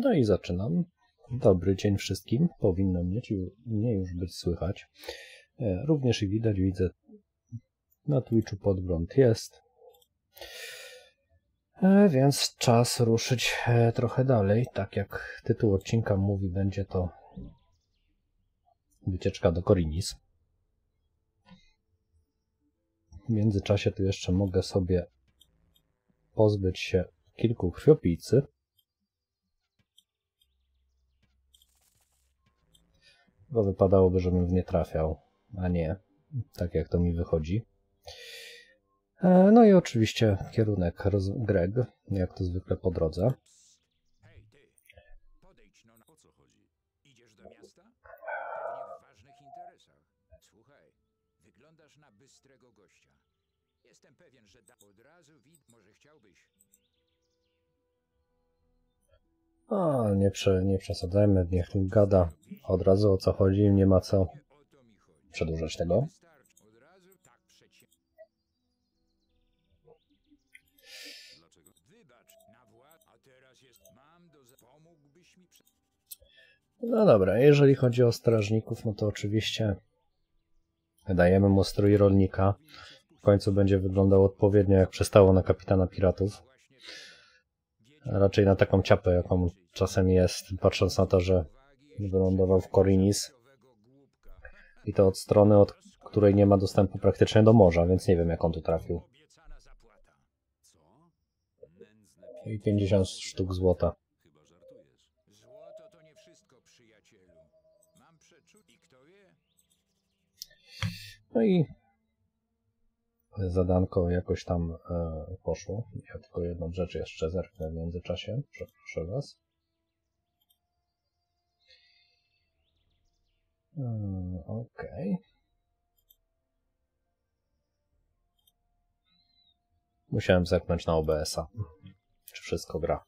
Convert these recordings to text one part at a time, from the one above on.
No i zaczynam. Dobry dzień wszystkim. Powinno mnie już być słychać. Również i widać, widzę na Twitchu podgląd jest. Więc czas ruszyć trochę dalej. Tak jak tytuł odcinka mówi, będzie to wycieczka do Korinis. W międzyczasie tu jeszcze mogę sobie pozbyć się kilku krwiopijcy. Bo wypadałoby, żebym w nie trafiał, a nie tak jak to mi wychodzi. No i oczywiście kierunek Greg, jak to zwykle po drodze. Hej, ty! Podejdź, no o co chodzi? Idziesz do miasta? Pewnie w ważnych interesach. Słuchaj, wyglądasz na bystrego gościa. Jestem pewien, że od razu może chciałbyś... O, nie przesadzajmy, niech gada od razu o co chodzi, nie ma co O to mi chodzi. przedłużać tego. Wystarczy. Od razu tak Dlaczego? Wybacz, na a teraz jest... Mam Pomógłbyś mi... No dobra, jeżeli chodzi o strażników, no to oczywiście dajemy mu strój rolnika. W końcu będzie wyglądał odpowiednio jak przystało na kapitana piratów. Raczej na taką ciapę, jaką czasem jest, patrząc na to, że wylądował w Korinis. I to od strony, od której nie ma dostępu praktycznie do morza, więc nie wiem, jak on tu trafił. I 50 sztuk złota. Złoto to nie wszystko, przyjacielu. Mam przeczucie, kto wie? No i zadanko jakoś tam poszło. Ja tylko jedną rzecz jeszcze zerknę w międzyczasie. Przeproszę was. Okej. Musiałem zerknąć na OBS-a. Czy wszystko gra.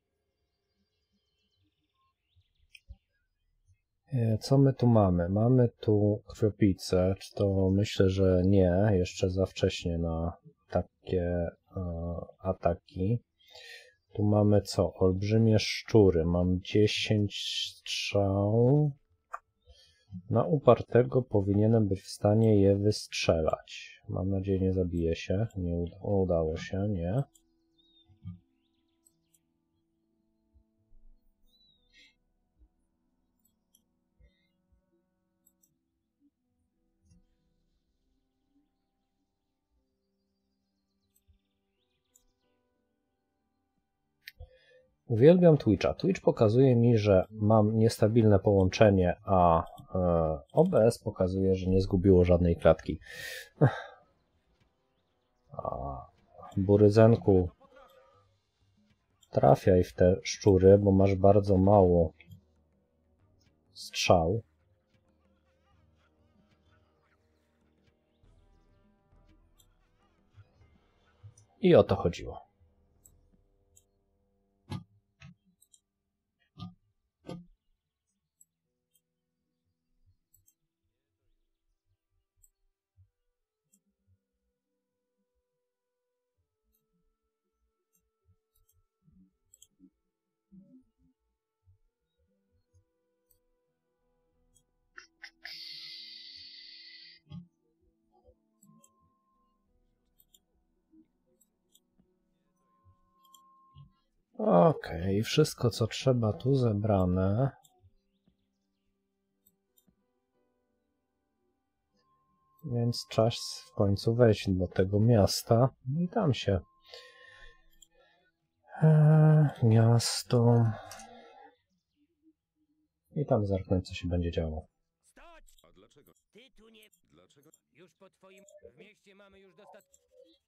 Co my tu mamy? Mamy tu krwiopijcę, czy to myślę, że nie, jeszcze za wcześnie na takie ataki. Tu mamy co? Olbrzymie szczury. Mam 10 strzał. Na upartego powinienem być w stanie je wystrzelać. Mam nadzieję, nie zabije się. Nie udało się, nie. Uwielbiam Twitcha. Twitch pokazuje mi, że mam niestabilne połączenie, a OBS pokazuje, że nie zgubiło żadnej klatki. Buryzenku, trafiaj w te szczury, bo masz bardzo mało strzał. I o to chodziło. Okej, wszystko co trzeba tu zebrane. Więc czas w końcu wejść do tego miasta. I tam się... miasto... I tam zerknąć, co się będzie działo. Stać! A dlaczego? Ty tu nie... Dlaczego? Już po twoim... W mieście mamy już dostatek...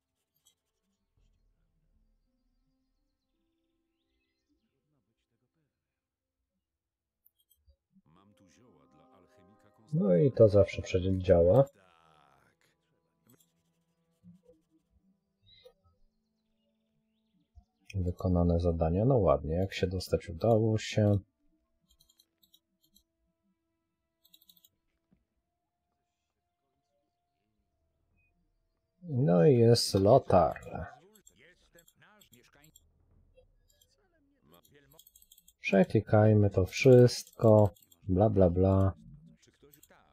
Mam tu zioła dla alchemika No i to zawsze przecież działa. Tak. Wykonane zadania, no ładnie, jak się dostać udało się. No i jest Lothar. Przeklikajmy to wszystko, bla bla bla. Czy ktoś tak?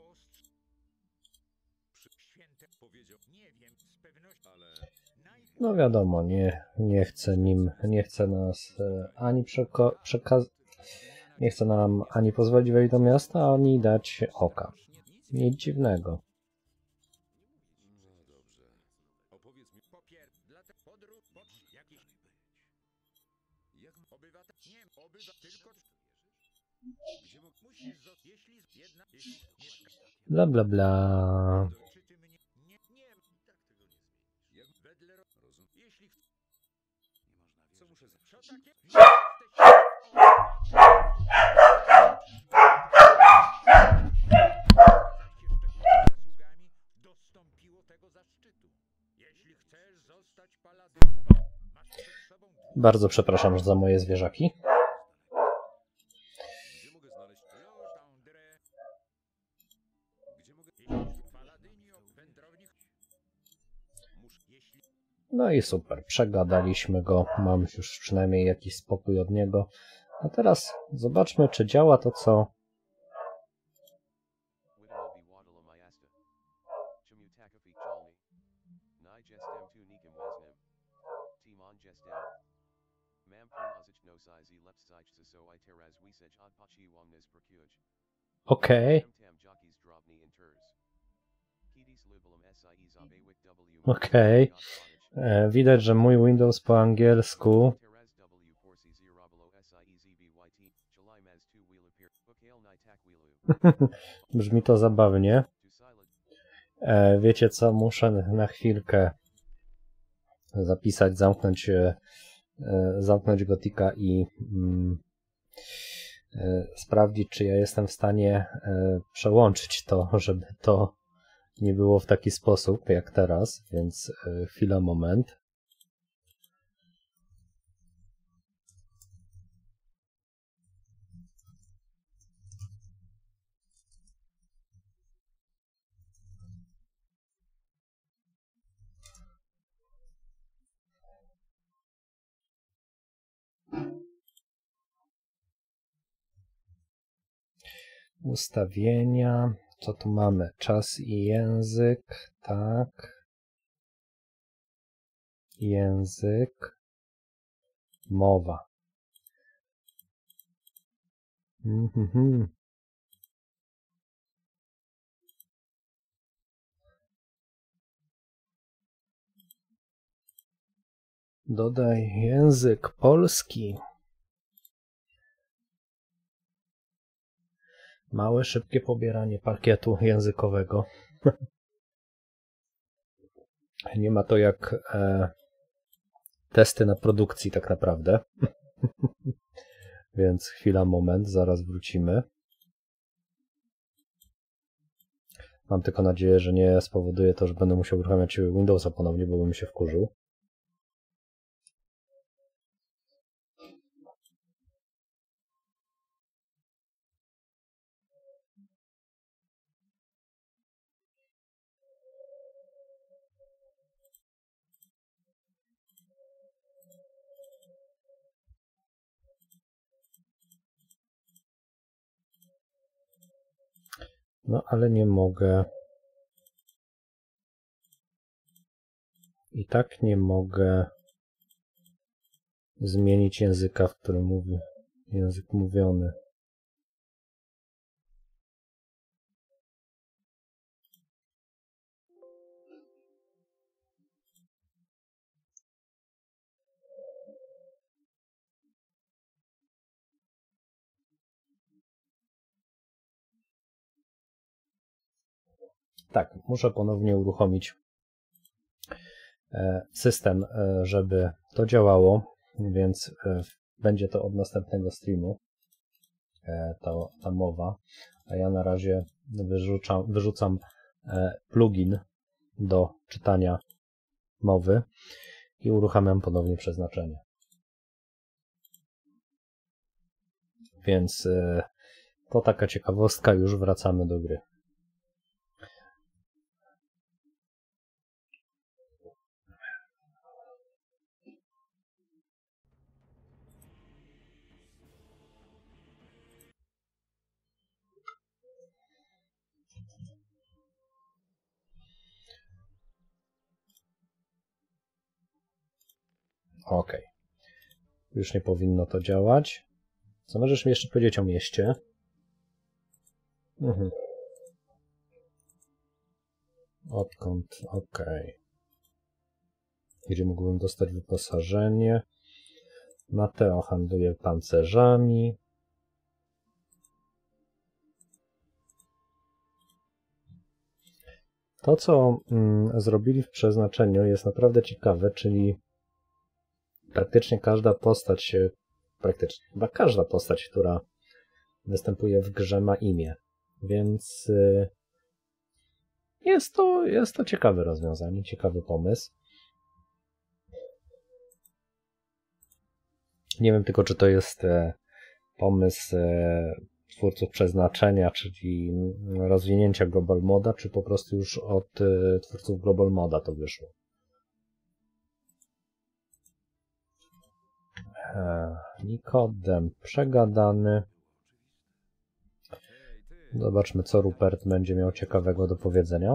Święte powiedział. Nie wiem z pewnością, ale No wiadomo, nie chce nas ani nie chce nam ani pozwolić wejść do miasta, ani dać oka. Nic dziwnego. No dobrze. Opowiedz mi. Dlatego podróż jakiś jak obywatel nie tylko gdzie musisz jeśli jedna Bla bla bla. czy ty mnie nie tak tego nie zmienisz. Jak wedle rozum jeśli nie można wierzyć. Co muszę co takie? Zasługami dostąpiło tego zaszczytu. Jeśli chcesz zostać paladynem, masz przed sobą Bardzo przepraszam za moje zwierzaki. gdzie mogę znaleźć Lord André? Gdzie mogę paladynio, wędrownik? Jeśli No i super, przegadaliśmy go, mam już przynajmniej jakiś spokój od niego. A teraz zobaczmy, czy działa to, co... Okej. Okej. Widać, że mój Windows po angielsku brzmi to zabawnie. Wiecie co, muszę na chwilkę zapisać, zamknąć Gotika i sprawdzić, czy ja jestem w stanie przełączyć to, żeby to nie było w taki sposób jak teraz, więc chwila, moment. Ustawienia. Co tu mamy? Czas i język. Tak. Język. Mowa. Dodaj język polski. Małe, szybkie pobieranie pakietu językowego. Nie ma to jak testy na produkcji tak naprawdę. Więc chwila, moment, zaraz wrócimy. Mam tylko nadzieję, że nie spowoduje to, że będę musiał uruchamiać Windowsa ponownie, bo bym się wkurzył. No, ale nie mogę. I tak nie mogę zmienić języka, w którym mówię. Język mówiony. Tak, muszę ponownie uruchomić system, żeby to działało, więc będzie to od następnego streamu ta mowa, a ja na razie wyrzucam plugin do czytania mowy i uruchamiam ponownie przeznaczenie. Więc to taka ciekawostka, już wracamy do gry. Ok. Już nie powinno to działać. Co możesz mi jeszcze powiedzieć o mieście? Odkąd? Ok. Gdzie mógłbym dostać wyposażenie? Mateo handluje pancerzami. To, co zrobili w przeznaczeniu, jest naprawdę ciekawe, czyli praktycznie każda postać, chyba każda postać, która występuje w grze, ma imię. Więc jest to ciekawe rozwiązanie, ciekawy pomysł. Nie wiem tylko, czy to jest pomysł twórców przeznaczenia, czyli rozwinięcia Global Moda, czy po prostu już od twórców Global Moda to wyszło. Nikodem przegadany. Zobaczmy, co Rupert będzie miał ciekawego do powiedzenia.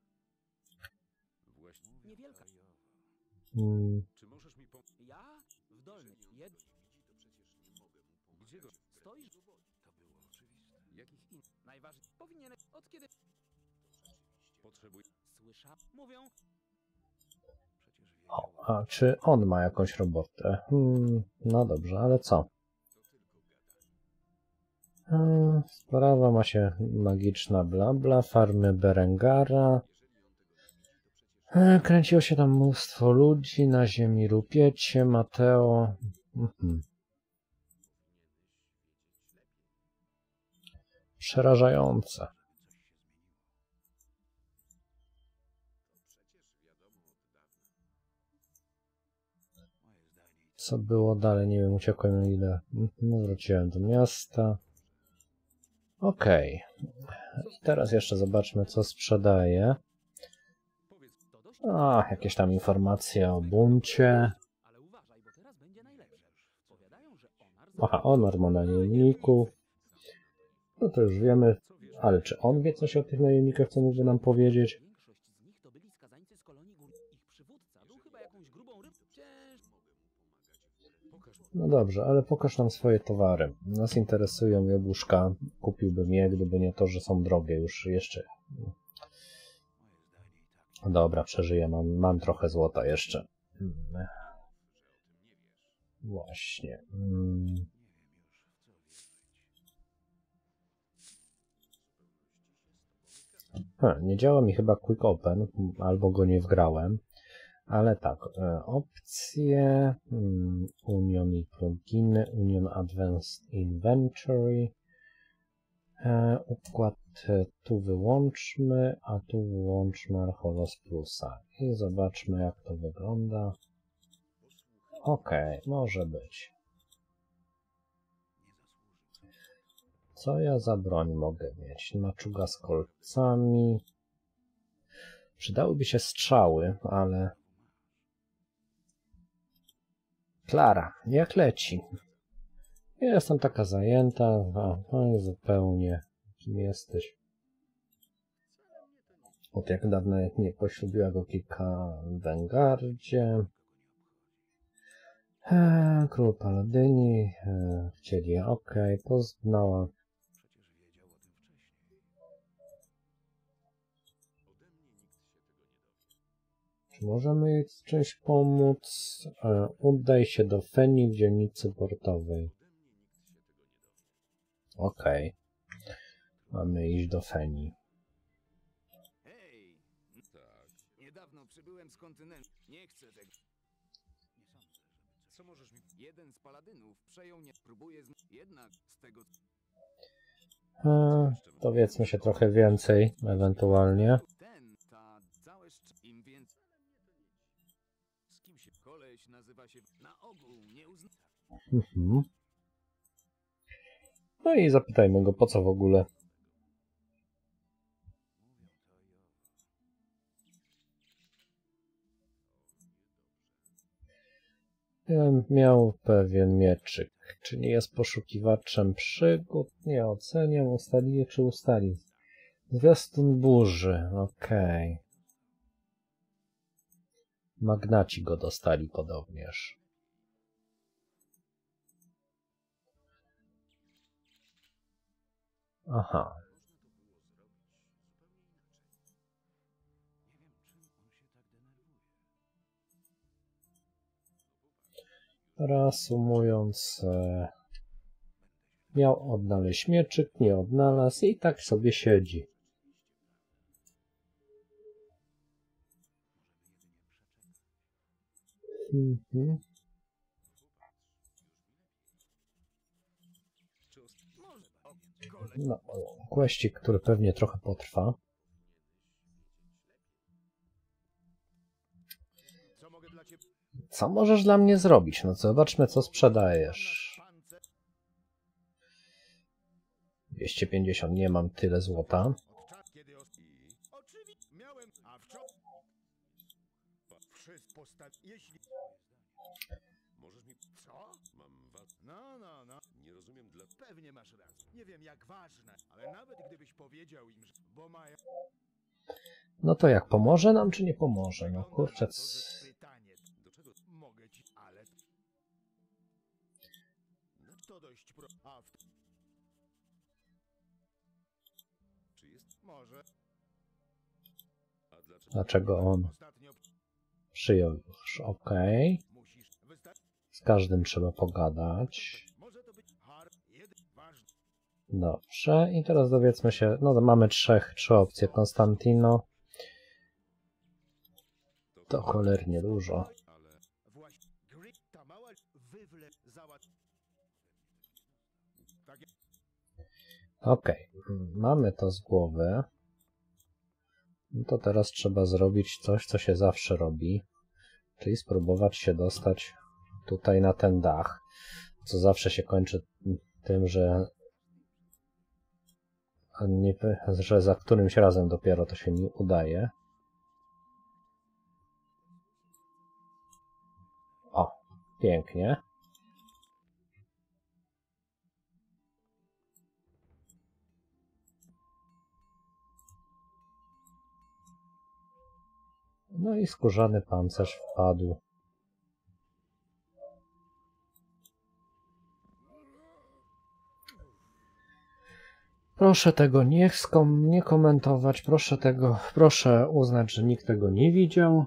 Ja? W dolnej. Gdzie go? Stoisz? To było oczywiste. Jakich in... Najważniejsze. Powinien... Od kiedy... Potrzebuj... Słysza? Mówią... A czy on ma jakąś robotę? No dobrze, ale co? Sprawa ma się magiczna blabla, farmy Berengara. Kręciło się tam mnóstwo ludzi, na ziemi rupiecie, Mateo. Przerażające. Co było dalej? Nie wiem, uciekłem ile. Wróciłem do miasta. Okej. I teraz jeszcze zobaczmy, co sprzedaje. Jakieś tam informacje o buncie. Aha, o najemników. No to już wiemy. Ale czy on wie coś o tych najemnikach, co mógłby nam powiedzieć? No dobrze, ale pokaż nam swoje towary. Nas interesują jabłuszka. Kupiłbym je, gdyby nie to, że są drogie już jeszcze. Dobra, przeżyję. Mam trochę złota jeszcze. Właśnie. Nie działa mi chyba Quick Open, albo go nie wgrałem. Ale tak, opcje, Union i pluginy, Union Advanced Inventory, układ tu wyłączmy, a tu wyłączmy Archolos Plusa i zobaczmy, jak to wygląda. Ok, może być. Co ja za broń mogę mieć? Maczuga z kolcami. Przydałyby się strzały, ale... Klara, jak leci? Ja jestem taka zajęta, no zupełnie. Kim jesteś? Od jak dawno nie poślubiła go kilka w Wengardzie. Król Paladyni chcieli, poznała. Czy możemy jej z czymś pomóc? Udaj się do Feni w dzielnicy portowej. Mamy iść do Feni. Hej! Tak. Niedawno przybyłem z kontynentu. Nie chcę tego. Co możesz mi... Jeden z paladynów przejął nie... Próbuje jednak z tego... Dowiedzmy się trochę więcej, ewentualnie. Im więcej... Z kim się... Koleś nazywa się... Na ogół nie uzna... No i zapytajmy go, po co w ogóle. Miał pewien mieczyk. Czy nie jest poszukiwaczem przygód? Nie oceniam. Ustalili czy ustali? Zwiastun burzy. Magnaci go dostali podobnież. Aha. Reasumując, miał odnaleźć mieczyk, nie odnalazł i tak sobie siedzi. No, questik, który pewnie trochę potrwa. Co możesz dla mnie zrobić? No zobaczmy, co sprzedajesz. 250, nie mam tyle złota. Nie rozumiem dla... Pewnie masz rację. Nie wiem jak ważne, ale nawet gdybyś powiedział im, że... Bo mają... No to jak, pomoże nam, czy nie pomoże? No kurczę... Pytanie, do czego mogę ci... Ale... To dość pro... A w... Czy jest... Może... A Dlaczego on ostatnio przyjął już? Okej. musisz... Z każdym trzeba pogadać. Może to być... Ważne. Dobrze, i teraz dowiedzmy się, no mamy trzy opcje. Konstantino. To cholernie dużo. Ale... Właśnie... Ta mała... Wywle... Załat... Tak jest. Okej, mamy to z głowy. No to teraz trzeba zrobić coś, co się zawsze robi. Czyli spróbować się dostać tutaj na ten dach. Co zawsze się kończy tym, że za którymś razem dopiero to się mi udaje. O, pięknie. No i skórzany pancerz wpadł. Proszę tego nie komentować, proszę uznać, że nikt tego nie widział.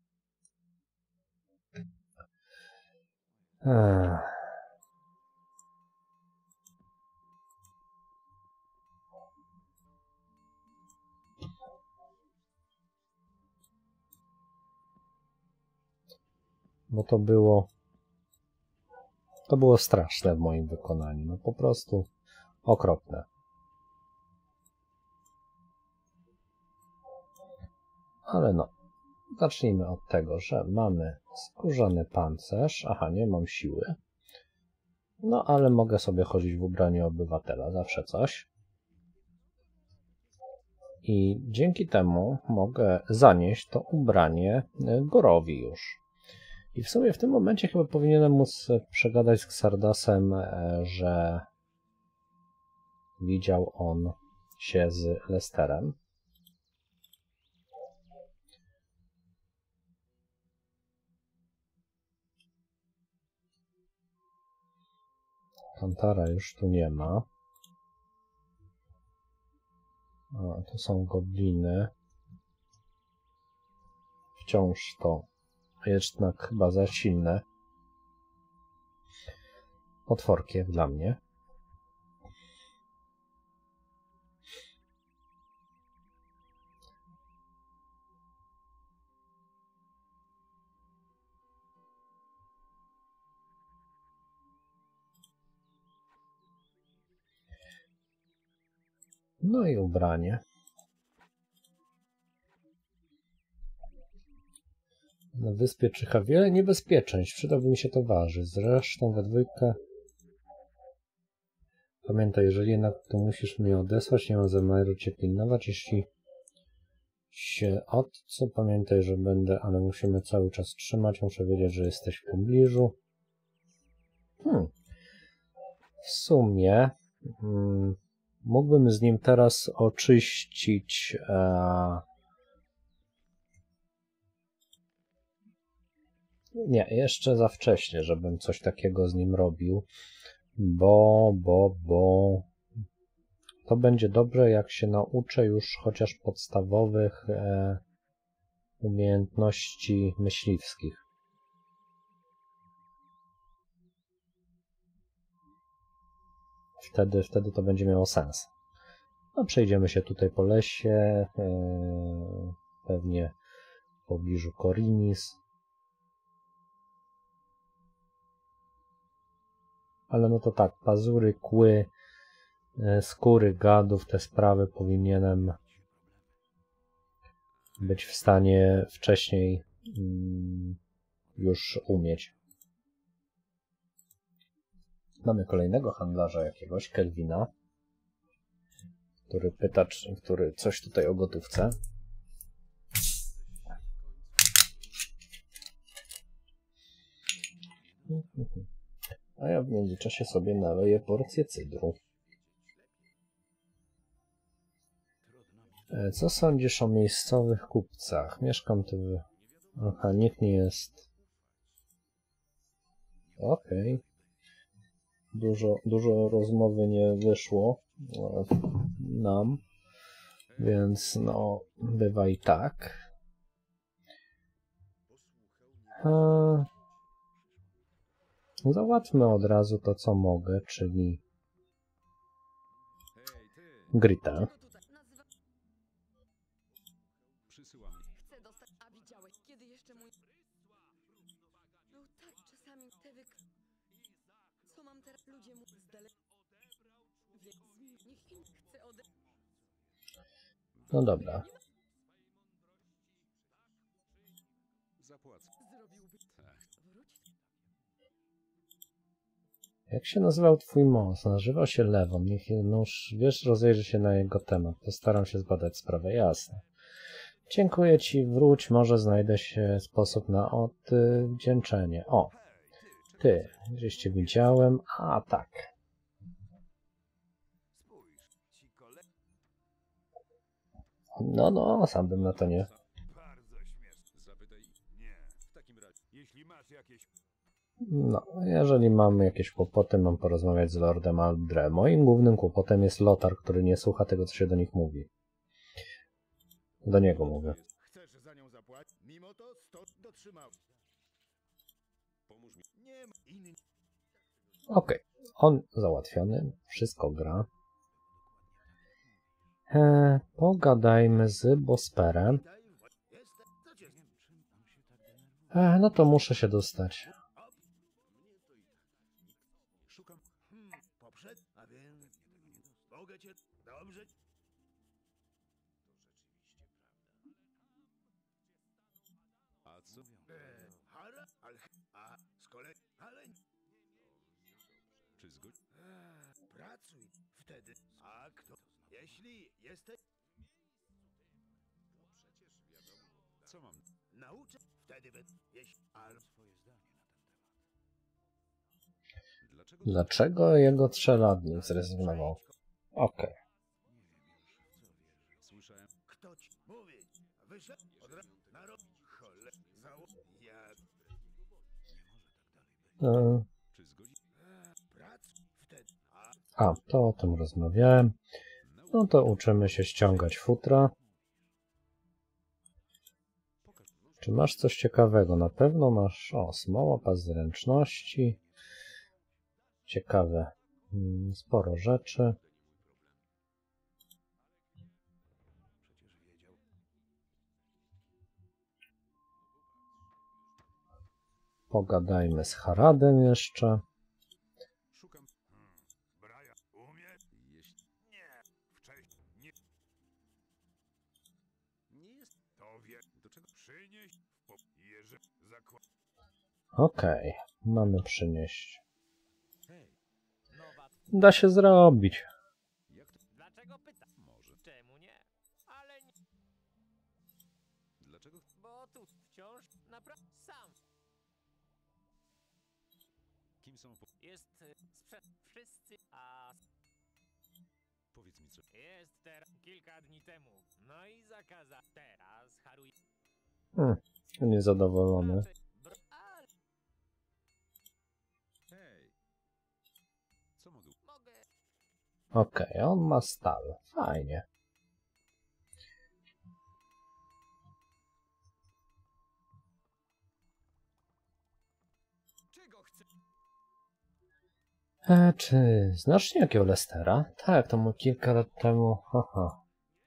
Bo to było straszne w moim wykonaniu, no po prostu okropne. Ale no, zacznijmy od tego, że mamy skórzany pancerz. Aha, nie mam siły. No, ale mogę sobie chodzić w ubraniu obywatela, zawsze coś. I dzięki temu mogę zanieść to ubranie Gorowi już. I w sumie w tym momencie chyba powinienem móc przegadać z Xardasem, że widział on się z Lesterem. Kantara już tu nie ma. O, to są gobliny. Wciąż to jednak chyba za silne potworki jak dla mnie. No i ubranie. Na wyspie czyha wiele niebezpieczeństw. Przydałby mi się towarzysz. Zresztą we dwójkę. Pamiętaj, jeżeli jednak to musisz mnie odesłać, nie mam zamiaru cię pilnować. Jeśli się co pamiętaj, że będę, ale musimy cały czas trzymać. Muszę wiedzieć, że jesteś w pobliżu. W sumie mógłbym z nim teraz oczyścić nie, jeszcze za wcześnie, żebym coś takiego z nim robił, bo To będzie dobre, jak się nauczę już chociaż podstawowych umiejętności myśliwskich. Wtedy to będzie miało sens. No, przejdziemy się tutaj po lesie, pewnie w pobliżu Korinis. Ale no to tak, pazury, kły, skóry gadów, te sprawy powinienem być w stanie wcześniej już umieć. Mamy kolejnego handlarza jakiegoś, Kelvina, który pyta, który coś tutaj o gotówce. A ja w międzyczasie sobie naleję porcję cydru. Co sądzisz o miejscowych kupcach? Mieszkam tu w... Aha, nikt nie jest... Okej. Dużo rozmowy nie wyszło nam, więc no, bywa i tak. Załatwmy od razu to, co mogę, czyli Gritę. Chcę dostać, a widziałeś, kiedy jeszcze mój... No tak, czasami te Co mam teraz? Ludzie mu zdale... Niech im chce No dobra. Zrobiłby... Wróć. Jak się nazywał twój mąż? Nazywał się Lewon. Niech nóż, wiesz, rozejrzy się na jego temat. Postaram się zbadać sprawę. Jasne. Dziękuję ci, wróć, może znajdę się sposób na odwdzięczenie. O, ty, gdzieś cię widziałem. A, tak. No, sam bym na to nie. Bardzo śmieszne. Zapytaj. Nie. W takim razie, jeśli masz jakieś... No, jeżeli mam jakieś kłopoty, mam porozmawiać z Lordem Aldre. Moim głównym kłopotem jest Lothar, który nie słucha tego, co się do nich mówi. Do niego mówię. Chcesz za nią zapłacić? Mimo to 100 dotrzymał. Pomóż mi. Nie ma inny. Okej, on załatwiony, wszystko gra. Pogadajmy z Bosperem. No to muszę się dostać. Szukam. Poprzed? A więc... Mogę cię... Dobrze. A co? Hara? A z kolei... Ale... Czy zgodź? Pracuj. Wtedy... A kto? Jeśli jesteś... Co mam? Nauczę. Wtedy jeśli... Ale... Swoje zdanie na ten temat. Dlaczego jego trzeladnik zrezygnował? Okej. Słyszałem. Kto ci mówi? Wyszedł od razu na rok. Cholera. Jak... Czy zgodzi? Pracuj. Wtedy... To o tym rozmawiałem. No to uczymy się ściągać futra. Czy masz coś ciekawego? Na pewno masz... O, smoła, pas zręczności. Ciekawe. Sporo rzeczy. Pogadajmy z Haradem jeszcze. Szukam. Braja. Umie? Jeśli... Nie. Wcześniej. Nie. Nie jest... To wie... Do czego przynieść? Jeżeli... Zakład... Okej, mamy przynieść. Hej, nowa... Da się zrobić. Jak to? Dlaczego pyta? Może. Czemu nie? Ale nie... Dlaczego? Bo tu wciąż naprawdę sam. Kim są... Jest wszyscy, a... Powiedz mi co... Jest teraz kilka dni temu. No i zakaza. Teraz haruje... Niezadowolony. Ale... Hej. Co mogę... Mogę... Okej, on ma stal. Fajnie. Czego chcesz? Czy znasz niejakiego Lestera? Tak, to mu kilka lat temu. Haha.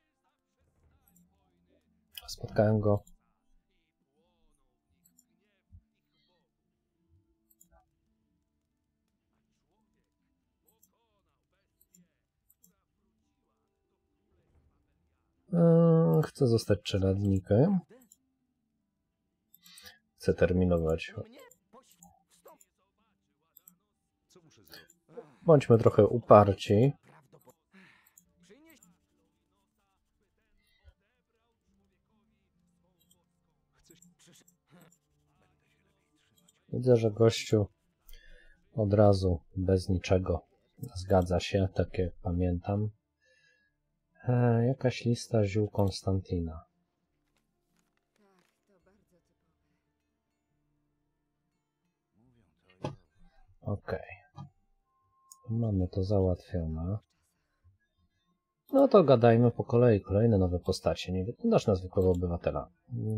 Spotkałem go. Chcę zostać czeladnikiem. Chcę terminować. Mnie? Wstąp. Co muszę zrobić? Bądźmy trochę uparci. Przynieś. Chcesz... Widzę, że gościu od razu, bez niczego, zgadza się, tak jak pamiętam. Jakaś lista ziół Konstantina. Okej. Mamy to załatwione. No to gadajmy po kolei. Kolejne nowe postacie. Nie wyglądasz na zwykłego obywatela.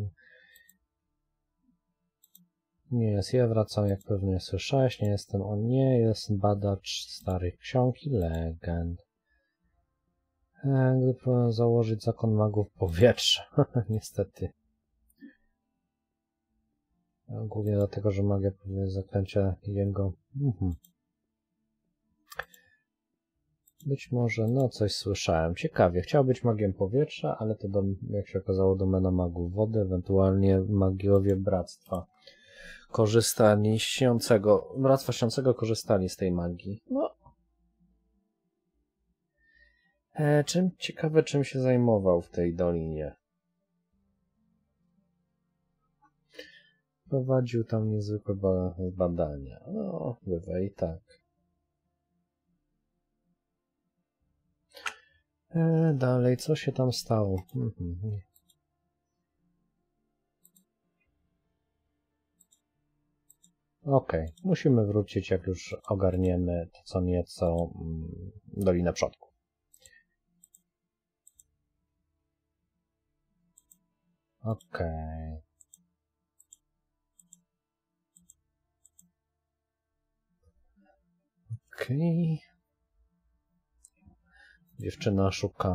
Nie jest ja, wracam, jak pewnie słyszałeś. Nie jestem on, nie jest badacz starych ksiąg i legend. Gdy próbuję założyć zakon magów powietrza. Niestety. Głównie dlatego, że magia powinna zaklęcia jego. Być może, no coś słyszałem. Ciekawie, chciał być magiem powietrza, ale to, jak się okazało, domena magów wody, ewentualnie magiowie Bractwa Bractwa Śniącego korzystali z tej magii. No. Ciekawe, czym się zajmował w tej dolinie. Prowadził tam niezwykłe badania. No, bywa i tak. Dalej, co się tam stało? Okej, musimy wrócić, jak już ogarniemy to co nieco Dolinę Przodków. Okej. Okej. Dziewczyna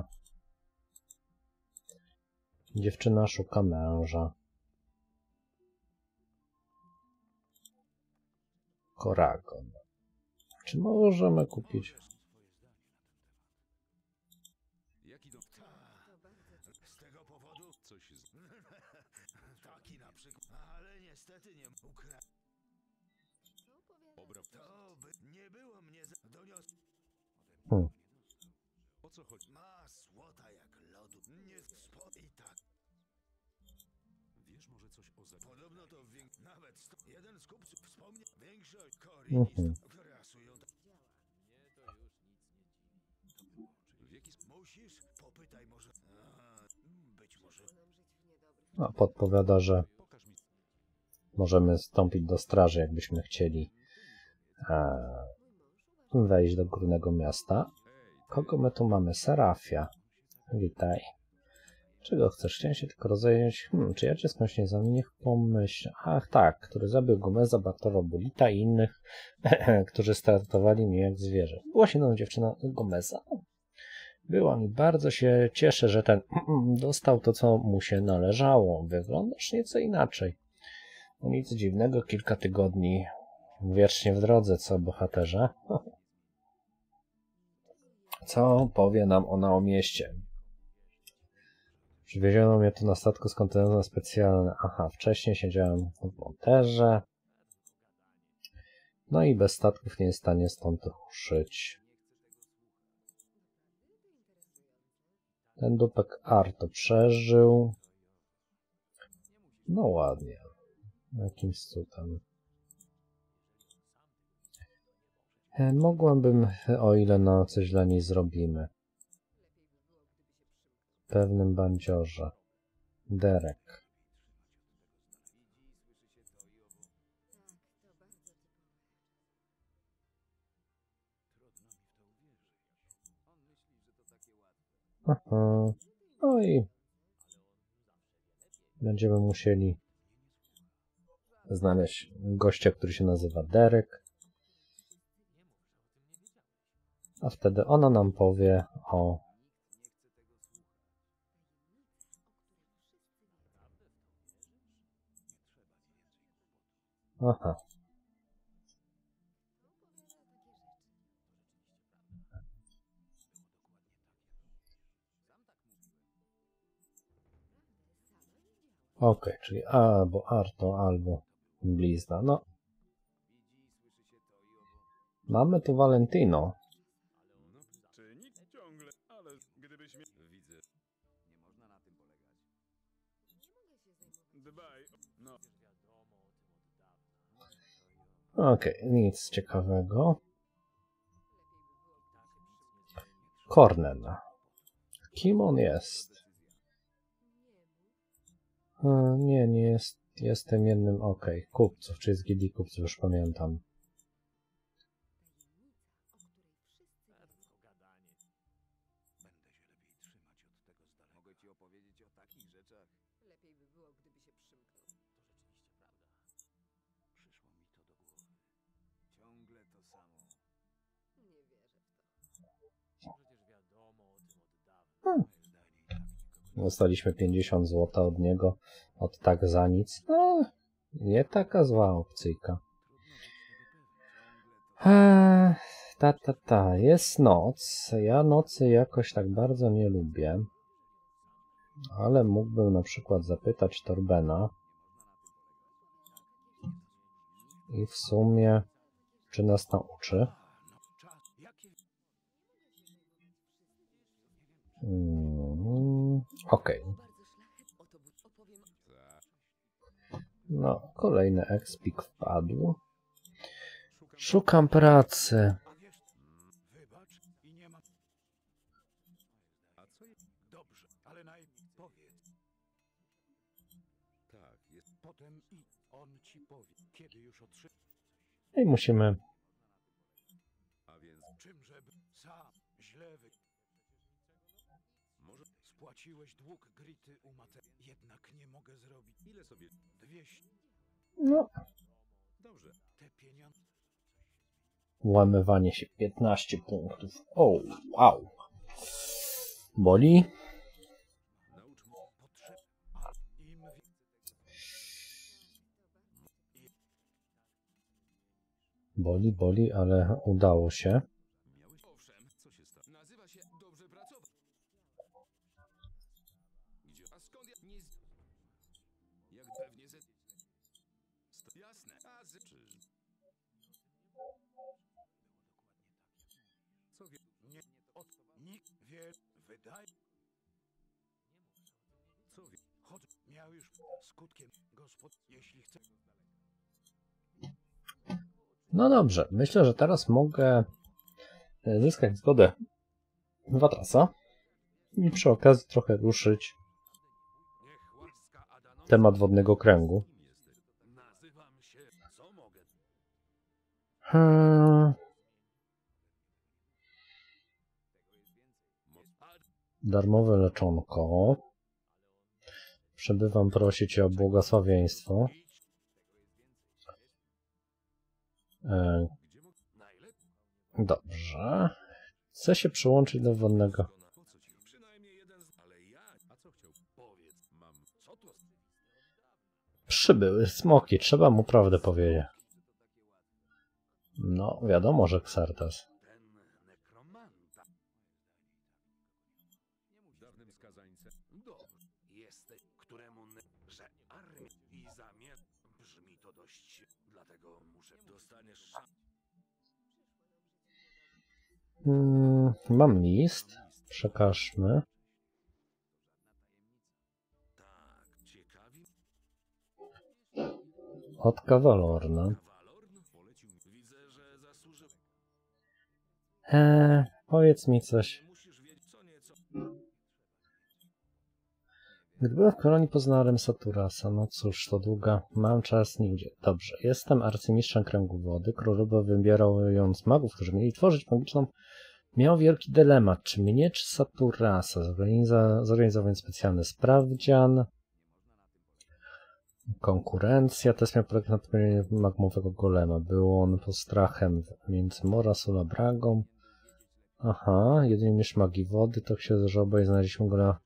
szuka męża. Koragon. Czy możemy kupić? Jaki to... Z tego powodu Coś z... taki na przykład. Ale niestety nie ukradł. Obrab... To by nie było mnie doniosł. O co chodzi? Ma złota jak lodu. Nie i tak. Wiesz może coś o zabiegu? Podobno to nawet jeden z kupców wspomniał. Większość korinistów grasują. W jaki sposób? Musisz? Popytaj może. Być może. No, podpowiada, że Pokaż mi... możemy wstąpić do straży, jakbyśmy chcieli wejść do górnego miasta. Kogo my tu mamy? Serafia. Witaj. Czego chcesz? Chciałem się tylko rozejrzeć. Czy ja cię skądś nie znam? Niech pomyśl. Ach tak, który zabił Gomeza, Bartowa Bulita i innych, którzy startowali mi jak zwierzę. Była się jedną dziewczyna Gomeza. Była mi, bardzo się cieszę, że ten dostał to, co mu się należało. Wyglądasz nieco inaczej. No nic dziwnego, kilka tygodni wiecznie w drodze, co bohaterze. Co powie nam ona o mieście? Przywieziono mnie tu na statku z kontynentu specjalnym. Aha, wcześniej siedziałem w monterze. No i bez statków nie jest w stanie stąd ruszyć. Ten dupek Arto przeżył. No ładnie. Jakimś cudem. Mogłabym, o ile no coś dla niej zrobimy. W pewnym bandziorze. Derek. Aha. No i będziemy musieli znaleźć gościa, który się nazywa Derek. A wtedy ona nam powie o... Aha. Okej, czyli albo Arto, albo blizna. No. Mamy tu Valentino. Czy nikt ciągle, ale gdybyś mnie... Widzę. Nie można na tym polegać. Dbaj o... No. Okej, nic ciekawego. Cornel. Kim on jest? Nie jest. Jestem jednym, kupców, czy z gildii kupców, już pamiętam. Mogę ci opowiedzieć o takich rzeczach. Lepiej by było, gdyby się przymknął. Przyszło mi to do głowy. Ciągle to samo. Nie wierzę w to. Przecież wiadomo o tym od dawna. Dostaliśmy 50 zł od niego, od tak za nic. No, nie taka zła opcyjka. Jest noc. Ja nocy jakoś tak bardzo nie lubię. Ale mógłbym na przykład zapytać Torbena. I w sumie, czy nas nauczy? Okej. No, kolejny expik wpadł. Szukam pracy. Wybacz i nie ma... A co jest? Dobrze, ale najpierw powiedz. Tak, jest... Potem i on ci powie, kiedy już otrzyma... I musimy... A więc czymże sam źle Może spłaciłeś dług Grity u materii, jednak nie mogę zrobić. Ile sobie? 200. No, Dobrze, te pieniądze... włamywanie się 15 punktów. O, wow. Boli? Naucz mnie potrzeb... Im... Boli, ale udało się. Miałeś... Owszem, co się stało? Nazywa się dobrze pracować. Gdzie? A skąd ja... Nie... Jak pewnie ze... Jasne. A z... Czy... Co wie... Nie... Od... Nikt wie... Wydaje... Co wie... Chodź... Miał już skutkiem gospod... Jeśli chce... No dobrze, myślę, że teraz mogę zyskać zgodę Watrasa i przy okazji trochę ruszyć Niech łaska Adanowi... temat wodnego kręgu. Nazywam się... Co mogę... Darmowe leczonko. Przebywam prosić o błogosławieństwo. Dobrze. Chcę się przyłączyć do wodnego. Przynajmniej jeden z... Ale ja... A co chciał? Powiedz, mam... Co to... Przybyły smoki, trzeba mu prawdę powiedzieć. No, wiadomo, że Xardas. Ten nekromanta. Dawnym skazańcem. Dobrze. Jesteś, któremu... że armia i zamiar... Brzmi to dość... Dlatego muszę... Dostaniesz... Mam list. Przekażmy. Tak, ciekawi... Od Kawalorna. Walorn polecił... Widzę, że zasłużył... Powiedz mi coś. Musisz wiedzieć co nieco... Gdy byłem w kolonii, poznałem Saturasa. No cóż, to długa. Mam czas nigdzie. Dobrze. Jestem arcymistrzem kręgu wody. Król wybierając magów, którzy mieli tworzyć magiczną Miał wielki dylemat, czy mnie, czy Saturasa. Zorganizować specjalny sprawdzian. Konkurencja. Test miał polegać na odpaleniu magmowego golema. Był on postrachem między Morasol a Bragą. Aha, jedynie mistrz magii wody, to się że obaj znaleźliśmy golema.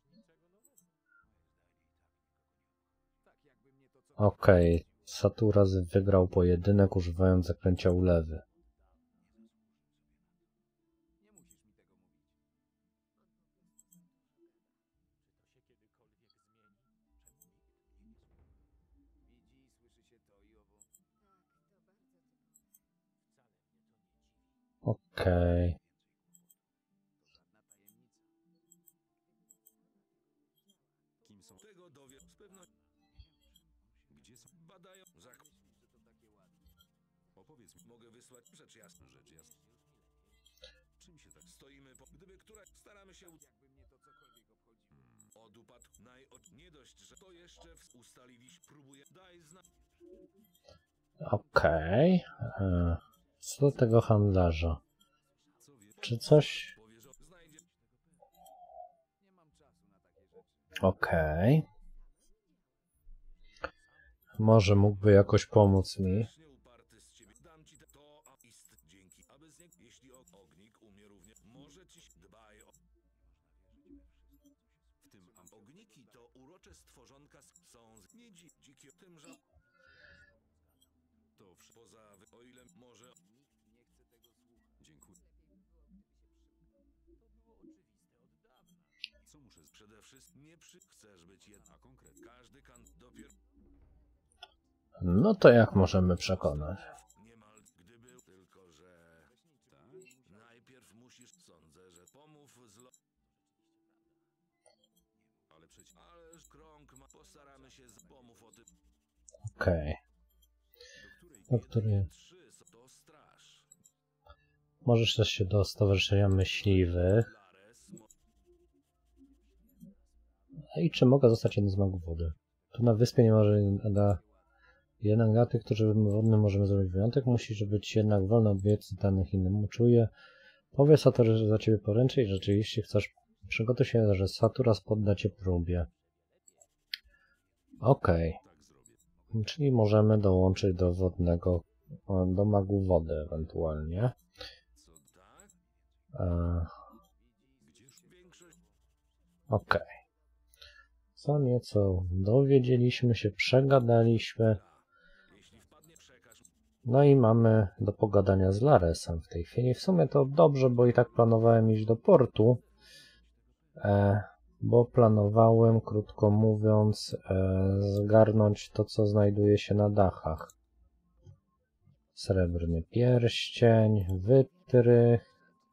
Okej, Saturas wygrał pojedynek używając zaklęcia ulewy. Okej. Kim są tego dowie z pewnością. Gdzie są? Badają. Opowiedz mi. Mogę wysłać rzecz jasna. Czym się tak stoimy po... Gdyby która... Staramy się... Od upadku. Nie dość, że to jeszcze ustaliliśmy. Próbuję... Daj znak. Okej. Co do tego handlarza? Czy coś... Okej. Może mógłby jakoś pomóc mi. Jeśli ognik umie również, może ci dbaj o... W tym ogniki to urocze stworzonka są z nie dzikie tym, że... To poza... O ile może... Dziękuję. Co muszę... Przede wszystkim nie chcesz być jedna konkretna. Każdy dopiero... No to jak możemy przekonać? Niemal gdyby... Tylko, że... Tak? Najpierw musisz... Sądzę, że pomów z... Ale przecież... Ależ krąg ma... Postaramy się z... Pomów o tym... Okej. Do której... To straż. Możesz też się do Stowarzyszenia Myśliwych. I czy mogę zostać jednym z magów wody? Tu na wyspie nie może jednak dla tych, którzy wodnym możemy zrobić wyjątek, musisz być jednak wolny od wiedzy danych innemu. Czuję. Powiedz Satur, że za ciebie poręczę i rzeczywiście chcesz. Przygotuj się, że Saturas podda cię próbie. Okej. Czyli możemy dołączyć do wodnego, do magu wody ewentualnie. Okej. Co nieco dowiedzieliśmy się, przegadaliśmy. No i mamy do pogadania z Laresem w tej chwili. W sumie to dobrze, bo i tak planowałem iść do portu. Bo planowałem, krótko mówiąc, zgarnąć to, co znajduje się na dachach. Srebrny pierścień, wytrych.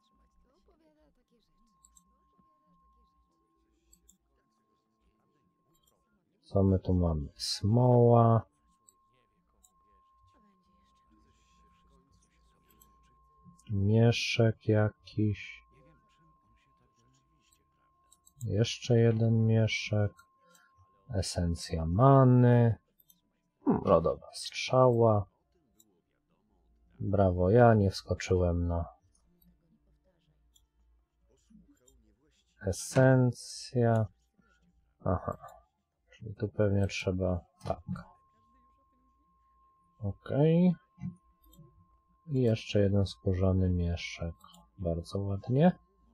Co my tu mamy? Smoła. Mieszek jakiś. Jeszcze jeden mieszek. Esencja many. Lodowa strzała. Brawo, ja nie wskoczyłem na esencja. Aha. Czyli tu pewnie trzeba tak. Okej. I jeszcze jeden skórzany mieszek. Bardzo ładnie.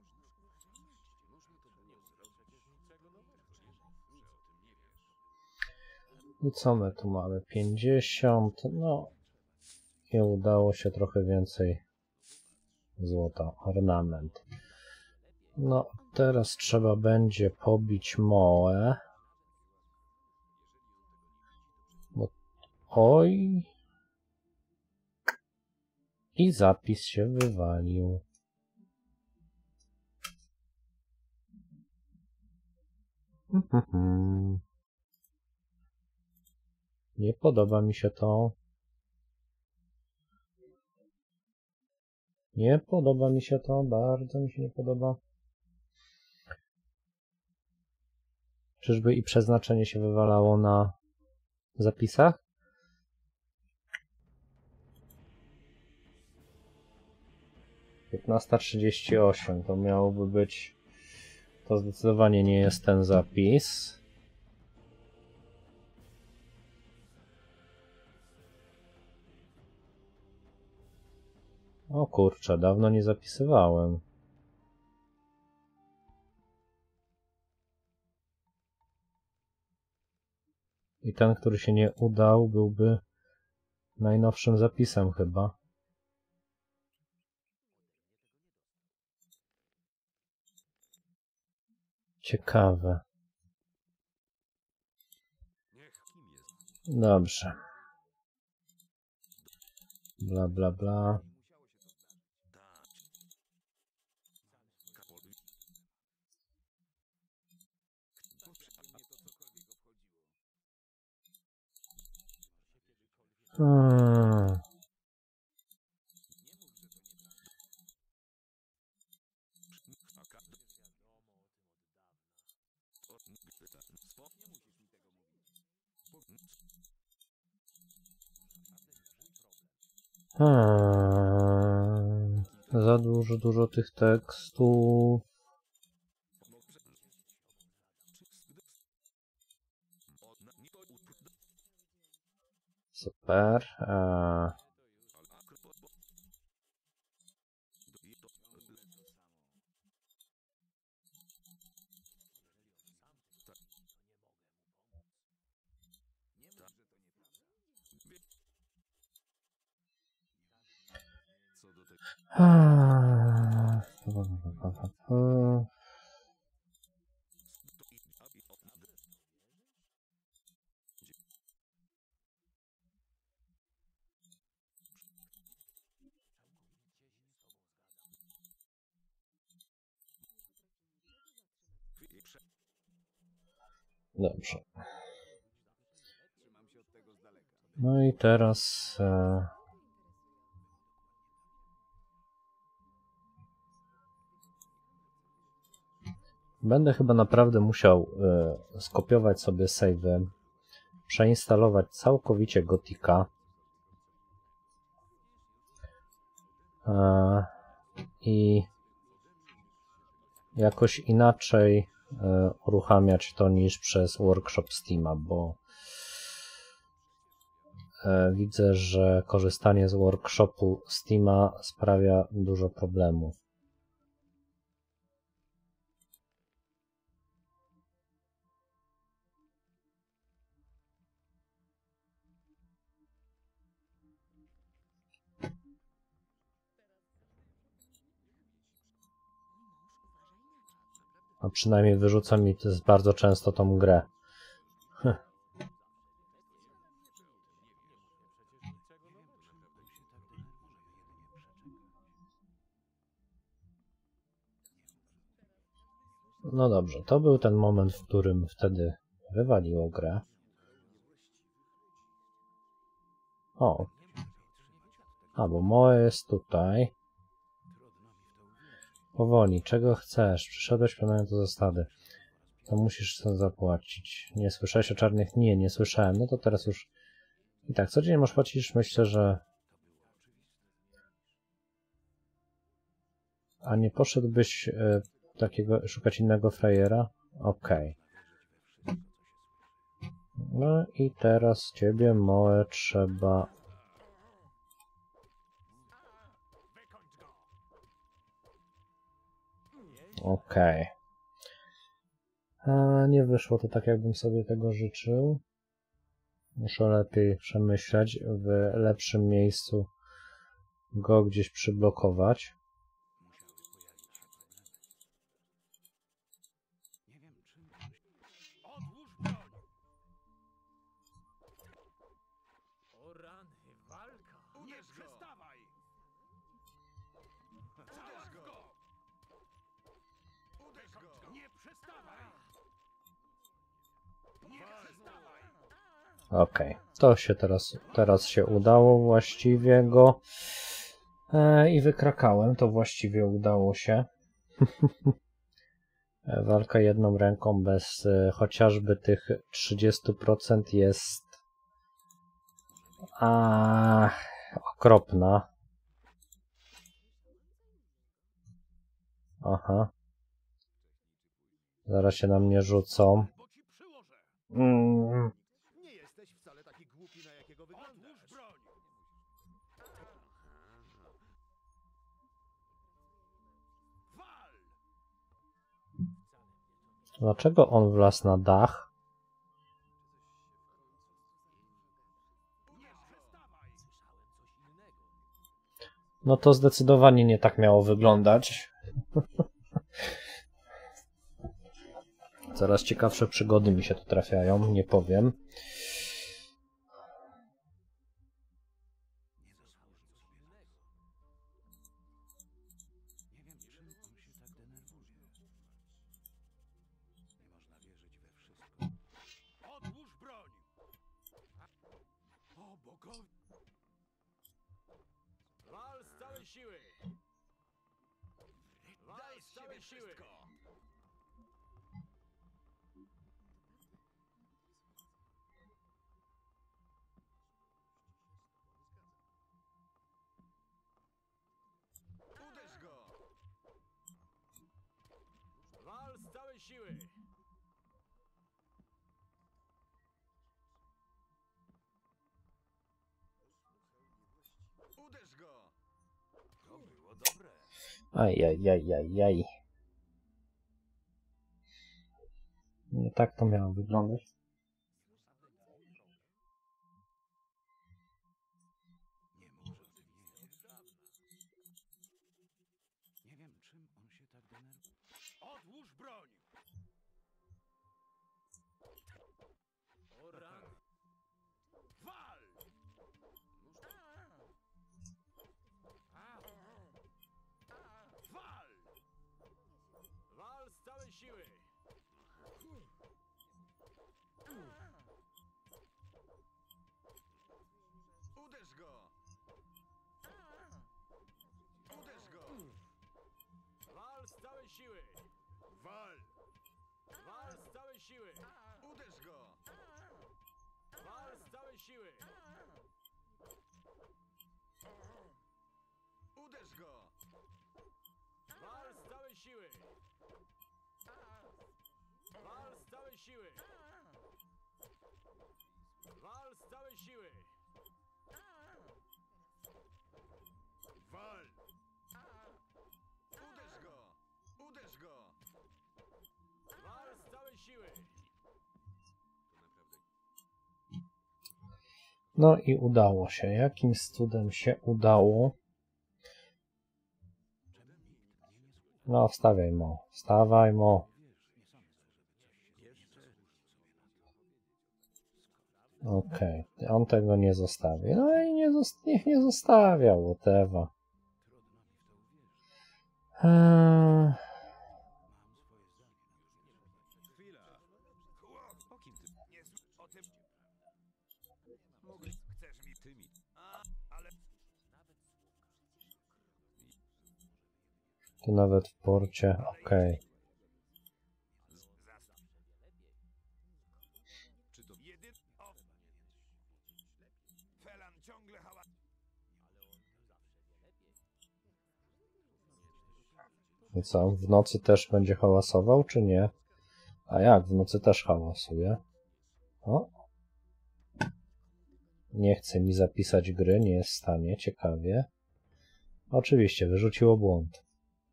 I co my tu mamy? 50. No. I udało się trochę więcej złota. Ornament. No, teraz trzeba będzie pobić mołę. Bo... Oj. I zapis się wywalił. Nie podoba mi się to. Nie podoba mi się to, bardzo mi się nie podoba. Czyżby i przeznaczenie się wywalało na zapisach? 15:38 to miałoby być... To zdecydowanie nie jest ten zapis. O kurczę, dawno nie zapisywałem. I ten, który się nie udał, byłby najnowszym zapisem chyba. Ciekawe. Dobrze. Bla bla bla. Za dużo tych tekstów. Super. Dobrze. No i teraz będę chyba naprawdę musiał skopiować sobie save'y, przeinstalować całkowicie Gotika i jakoś inaczej uruchamiać to niż przez workshop Steama, bo widzę, że korzystanie z workshopu Steama sprawia dużo problemów. A przynajmniej wyrzuca mi bardzo często tą grę. No dobrze, to był ten moment, w którym wtedy wywaliło grę. O. A, bo Moe jest tutaj. Powoli, czego chcesz? Przyszedłeś pełniając do zasady. To musisz sobie zapłacić. Nie słyszałeś o czarnych? Nie, nie słyszałem. No to teraz już... I tak, codziennie masz płacić? Myślę, że... A nie poszedłbyś takiego szukać innego frajera? Okej. No i teraz ciebie, Moe, trzeba... Okej. Nie wyszło to tak, jakbym sobie tego życzył. Muszę lepiej przemyśleć, w lepszym miejscu go gdzieś przyblokować. O rany, walka! Nie przestawaj! Uderz go! Uderz go! Nie przestawaj! Nie przestawaj! Okej, to się teraz się udało właściwie go i wykrakałem, to właściwie udało się. Walka jedną ręką bez chociażby tych 30% jest okropna. Aha. Zaraz się na mnie rzucą. Bo ci przyłożę. Nie jesteś wcale taki głupi, na jakiego wyglądasz. Odłóż broń. Wal! Dlaczego on wlazł na dach? Nie przestawaj. No to zdecydowanie nie tak miało wyglądać. Coraz ciekawsze przygody mi się tu trafiają, nie powiem. Odłóż broń. O bogowie. Wal z całej siły! Wal z całej siły! Uderz go! Wal z całej siły! Uderz go! To było dobre. Ajajajajaj. Nie tak to miało wyglądać. Nie może o tym wiedzieć od dawna. Nie wiem, czym on się tak denerwuje. Odłóż broń! O rany! Wal! Wal! Wal z całej siły! Uderz go! Uderz go! Wal z całej siły! Wal! Wal z całej siły! Uderz go! Wal z całej siły! Uderz go! Wal z całej siły! Wal z całej siły! Wal z całej siły! Wal! Uderz go! Uderz go! Wal z całej siły! No i udało się. Jakimś cudem się udało. No, wstawiaj mo. Wstawaj mo. Okej, on tego nie zostawi. No i niech nie zostawia, whatever. Chwila. Chłop, o kim ty? Nie o tym. Chcesz mi tymi. Ale Tu nawet w porcie, okej. Czy to jeden? O! Felan ciągle hałas. I co, w nocy też będzie hałasował, czy nie? A jak, w nocy też hałasuje? O! Nie chce mi zapisać gry, nie jest w stanie, ciekawie. Oczywiście, wyrzuciło błąd.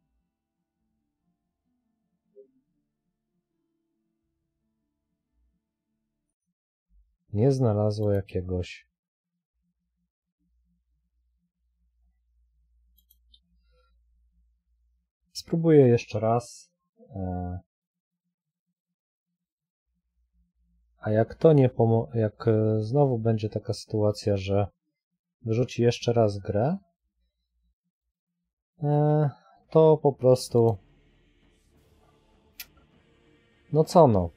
Nie znalazło jakiegoś... Spróbuję jeszcze raz. A jak to nie jak znowu będzie taka sytuacja, że wyrzuci jeszcze raz grę, to po prostu no co no.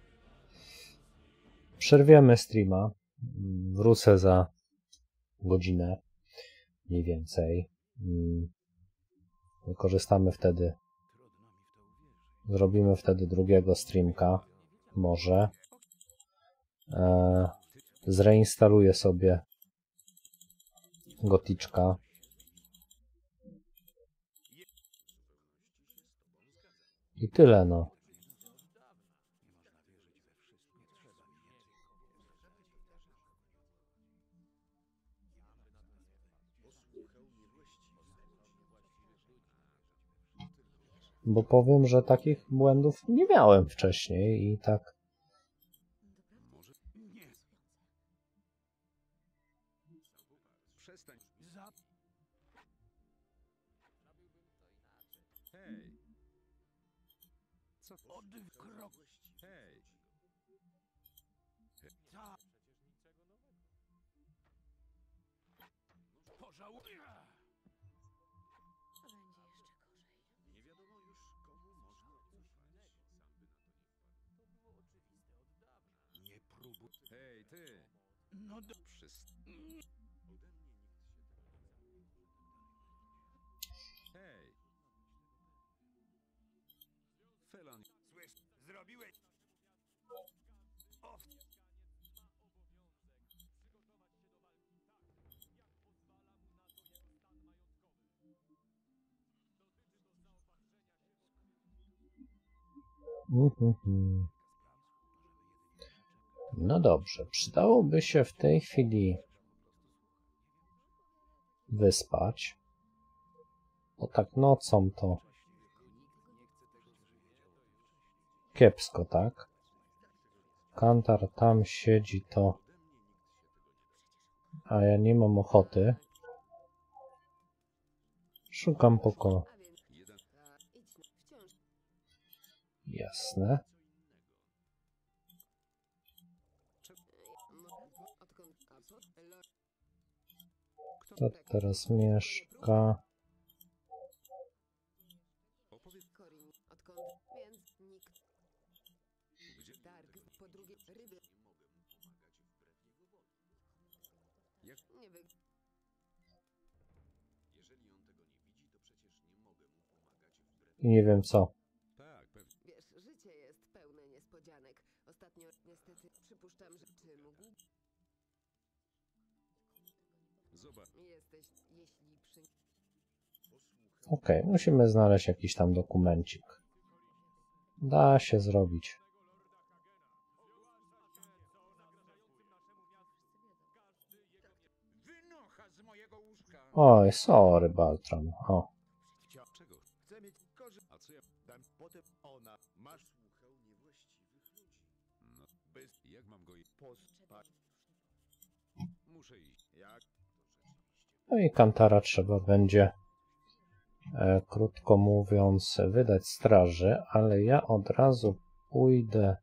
Przerwiemy streama. Wrócę za godzinę mniej więcej. Wykorzystamy wtedy. Zrobimy wtedy drugiego streamka. Może. Zreinstaluję sobie Goticzka. I tyle, no. Bo powiem, że takich błędów nie miałem wcześniej i tak. Przestań. Hej. Co? Krok. Hej. Pożałuję. Nie wiadomo już komu można ufać. Nie próbuj. Hej, ty. No do... Hej. Felon. Słysz, zrobiłeś. No dobrze, przydałoby się w tej chwili wyspać. Bo tak nocą to kiepsko, tak? Kantar tam siedzi, to... A ja nie mam ochoty. Szukam pokoju. Jasne. Kto teraz mieszka? I nie wiem co. Tak, pewnie. Wiesz, życie jest pełne niespodzianek. Ostatnio niestety przypuszczam, że czy mógł... Zobacz. Jesteś, jeśli przy... Okej, musimy znaleźć jakiś tam dokumencik. Da się zrobić. Wynocha z mojego łóżka. Oj, sorry, Baltram. O, Czego? Chcę mieć korzyść. A co ja dam potem ona? Masz słuchał niewłaściwych ludzi. No, bez... Jak mam go... Pospać. Muszę iść. Jak? no i Kantara trzeba będzie, krótko mówiąc, wydać straży, ale ja od razu pójdę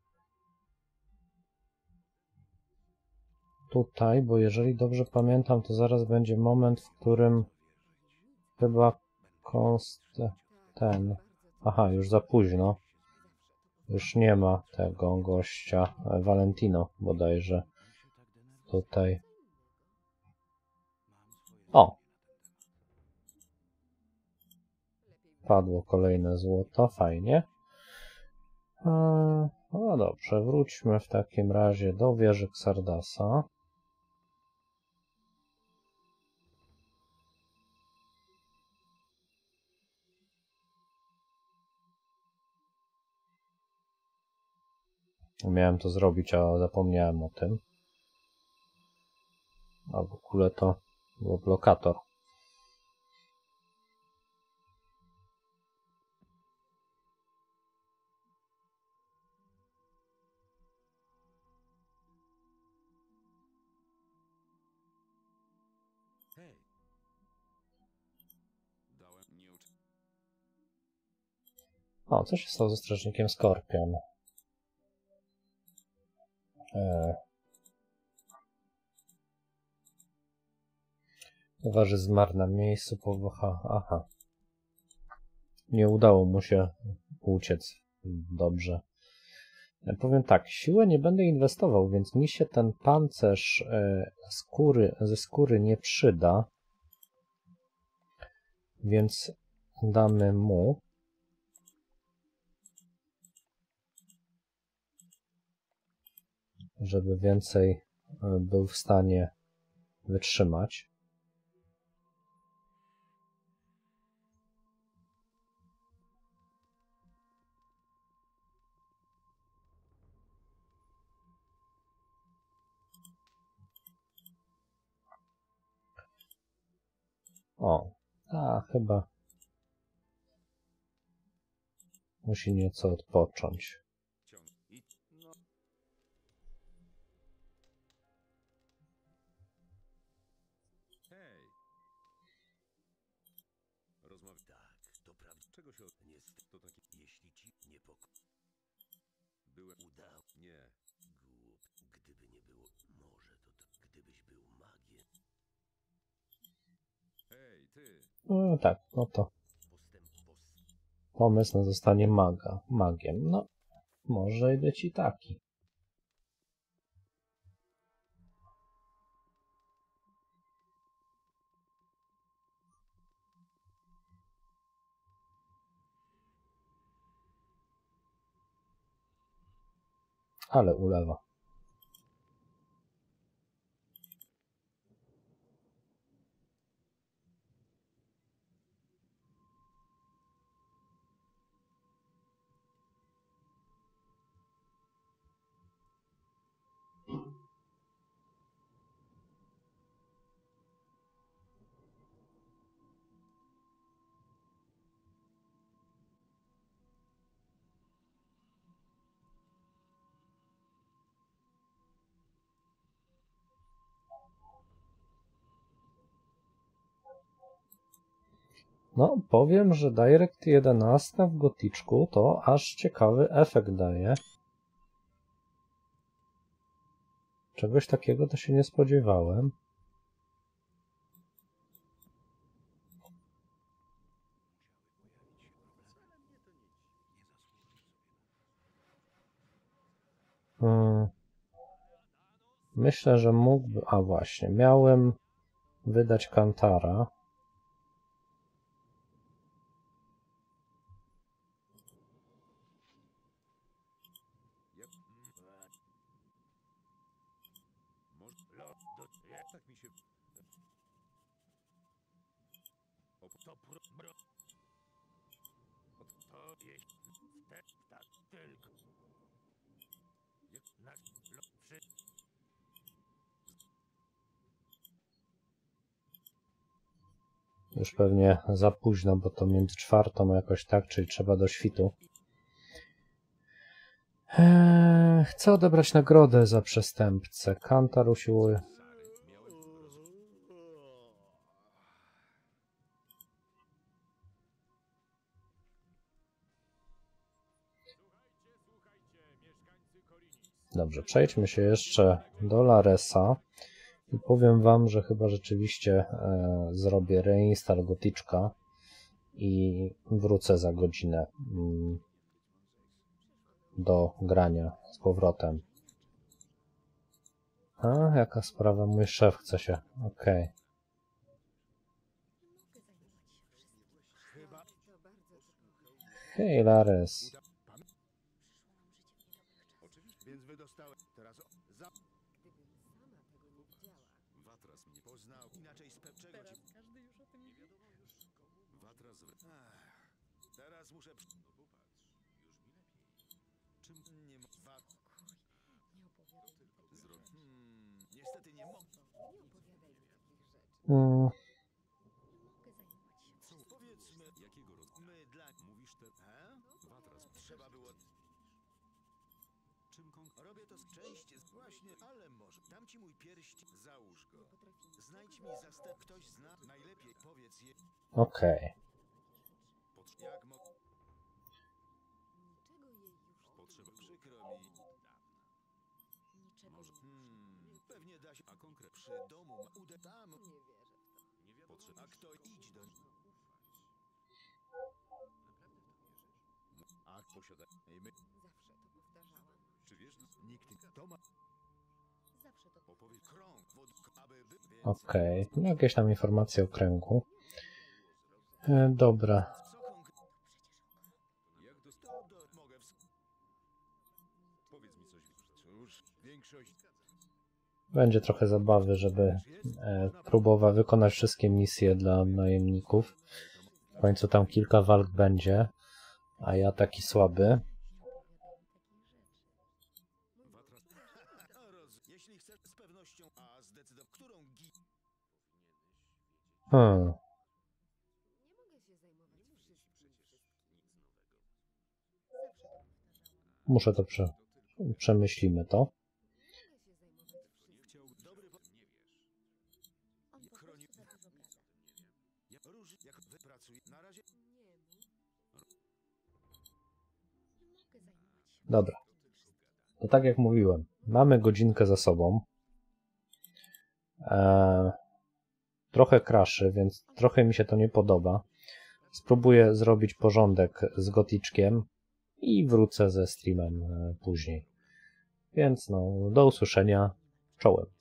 tutaj, bo jeżeli dobrze pamiętam, to zaraz będzie moment, w którym chyba ten... Aha, już za późno. Już nie ma tego gościa, Valentino bodajże. Tutaj. O! Padło kolejne złoto, fajnie. No dobrze, wróćmy w takim razie do wieży Xardasa. Miałem to zrobić, a zapomniałem o tym. A w ogóle to był blokator. Hej. Dałem... Nie uczy... O, co się stało ze strażnikiem Skorpion? Towarzysz zmarł na miejscu powocha. Aha. Nie udało mu się uciec. Dobrze. Powiem tak, siłę nie będę inwestował, więc mi się ten pancerz ze skóry nie przyda. Więc damy mu. Żeby więcej był w stanie wytrzymać. O, chyba musi nieco odpocząć. Hej! Rozmawiam. Tak, to prawda. Czego się od... Nie To taki... jeśli ci niepokój Byłem... udał. Nie. Głup. Gdyby nie było, może to gdybyś był magiem. Hej, ty! No tak, no to pomysł na zostanie magiem. No, może być i taki. Ale ulewa. No, powiem, że Direct 11 w Goticzku to aż ciekawy efekt daje. Czegoś takiego to się nie spodziewałem. Myślę, że mógłby... A właśnie, miałem wydać Kantara. Tak mi się... Już pewnie za późno, bo to między 4 a jakoś tak, czyli trzeba do świtu. Chcę odebrać nagrodę za przestępcę. Kantar usiłuje... Dobrze, przejdźmy się jeszcze do Laresa i powiem wam, że chyba rzeczywiście zrobię reinstall Goticzka i wrócę za godzinę do grania z powrotem. A, jaka sprawa? Mój szef chce się. Okej. Hej, Lares. Więc wydostałem. Teraz za... Watras mnie Poznał. Inaczej z czego ci... Każdy już o tym wie. Watras... Teraz muszę... No popatrz. Już mi lepiej. Czym nie ma... Nie opowiadaj mi takich Zrobić. Niestety nie mogę. Nie opowiadaj mi takich rzeczy. Mm, Nie mogę zajmować się Powiedzmy, Jakiego rodzaju? my dla... Mówisz te... Watras... Trzeba było... Czym Robię to z części, właśnie, ale może. Dam ci mój pierścień, załóż go. Znajdź mi ktoś zna, najlepiej powiedz je. okej. Jak mo... niczego jej już. Potrzeba... Przykro mi. Niczego Może... Pewnie da się. A konkret... Przy domu ma... Ude... Tam. nie wierzę w to. Nie wiadomo... A kto idź do... A posiada... I my... Zawsze to powtarzałam. Czy wiesz... Nikt... To ma... Zawsze to Opowiedz... Krąg, aby... Okej. No, jakieś tam informacje o kręgu. Dobra. Co konkretnie? Jak dost... Mogę Powiedz mi coś... Cóż, większość... Będzie trochę zabawy, żeby próbować wykonać wszystkie misje dla najemników. W końcu tam kilka walk będzie, a ja taki słaby. Jeśli chcesz z pewnością, a zdecydować, którą Muszę to przemyślimy to. Dobra. To tak jak mówiłem, mamy godzinkę za sobą. Trochę kraszy, więc trochę mi się to nie podoba. Spróbuję zrobić porządek z Goticzkiem i wrócę ze streamem później. Więc no, do usłyszenia. Czołem.